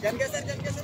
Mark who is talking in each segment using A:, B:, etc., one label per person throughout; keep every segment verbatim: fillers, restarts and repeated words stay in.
A: Jangan geser, jangan geser.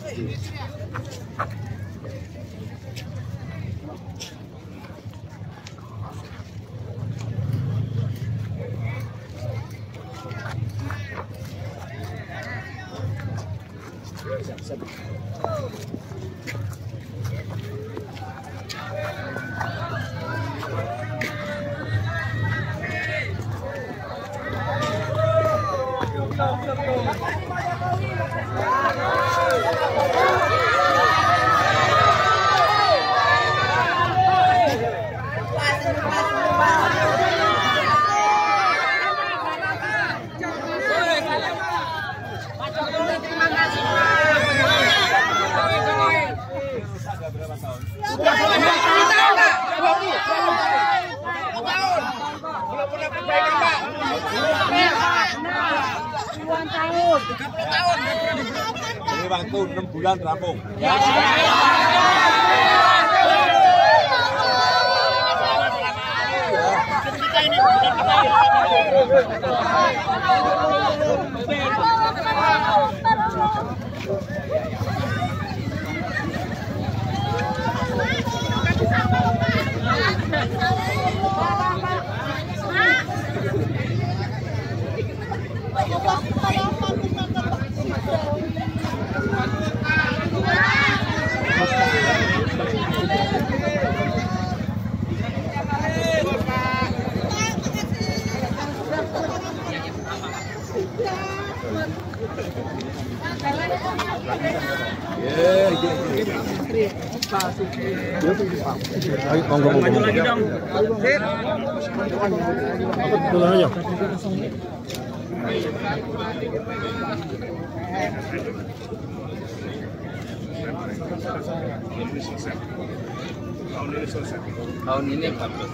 B: Ini waktu enam bulan rampung. Ya.
C: Ayo, maju lagi dong. Pulang aja.
B: Tahun ini empat belas.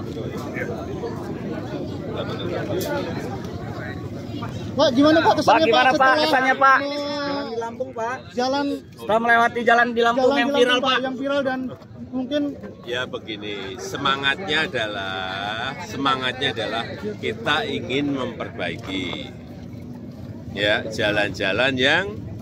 C: Pak, gimana Pak kesannya
A: Pak, gimana,
C: Pak?
A: Pak, kesannya, Pak?
C: Jalan
A: di Lampung, Pak.
C: Jalan
A: Setelah melewati jalan di Lampung
C: jalan
A: yang
C: di
A: viral,
C: Lampung,
A: Pak.
C: Yang viral dan mungkin
B: Ya begini, semangatnya adalah semangatnya adalah kita ingin memperbaiki ya jalan-jalan yang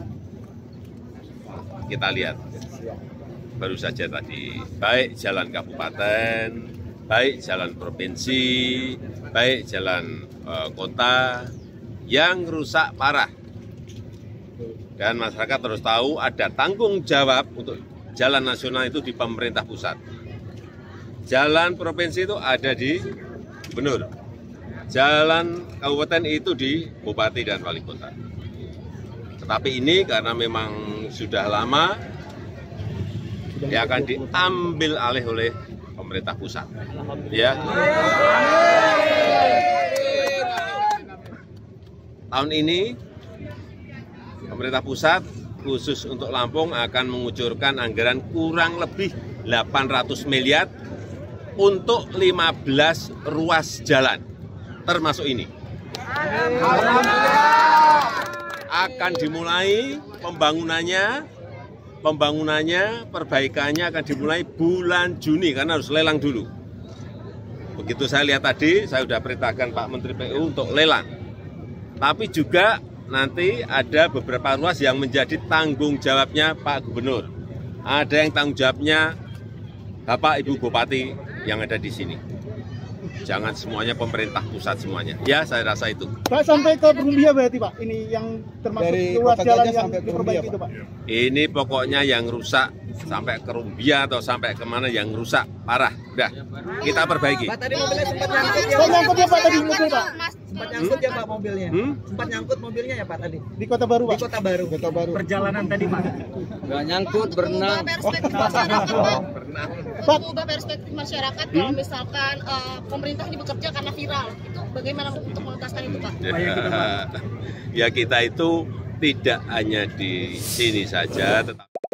B: kita lihat baru saja tadi, baik jalan kabupaten, baik jalan provinsi, baik jalan uh, kota yang rusak parah. Dan masyarakat harus tahu ada tanggung jawab untuk jalan nasional itu di pemerintah pusat. Jalan provinsi itu ada di gubernur. Jalan kabupaten itu di bupati dan wali kota. Tetapi ini karena memang sudah lama, dia akan diambil alih oleh pemerintah pusat. Ya. Tahun ini pemerintah pusat khusus untuk Lampung akan mengucurkan anggaran kurang lebih delapan ratus miliar untuk lima belas ruas jalan, termasuk ini. Akan dimulai pembangunannya, pembangunannya, perbaikannya akan dimulai bulan Juni karena harus lelang dulu. Begitu saya lihat tadi, saya sudah perintahkan Pak Menteri P U untuk lelang. Tapi juga nanti ada beberapa ruas yang menjadi tanggung jawabnya Pak Gubernur. Ada yang tanggung jawabnya Bapak Ibu Bupati yang ada di sini. Jangan semuanya pemerintah pusat semuanya. Ya, saya rasa itu.
C: Pak sampai ke Perumbia berarti Pak, ini yang termasuk
A: Dari
C: ruas
A: Kota
C: jalan
A: Gajah
C: yang
A: sampai Perumbia,
C: diperbaiki
A: Pak.
C: itu Pak.
B: Ini pokoknya yang rusak sampai ke Rumbia atau sampai kemana yang rusak parah. Udah, kita perbaiki.
A: Pak, tadi mobilnya sempat nyangkut ya,
C: Pak
A: Pak.
C: nyangkut ya Pak tadi mobil Pak.
A: Sempat nyangkut ya, Pak, mobilnya.
B: Hmm?
A: Sempat nyangkut mobilnya ya, Pak, tadi.
C: Di Kota Baru
A: Di
C: Pak.
A: Kota Baru.
C: Kota Baru.
A: Perjalanan tadi, Pak.
D: Nggak nyangkut, berenang.
E: Perspektif masyarakat, Pak.
C: Pak.
E: Ubah perspektif masyarakat kalau misalkan uh, pemerintah ini bekerja karena viral, itu bagaimana untuk mengentaskan itu, Pak?
B: Ya, ya kita itu tidak hanya di sini saja, tetapi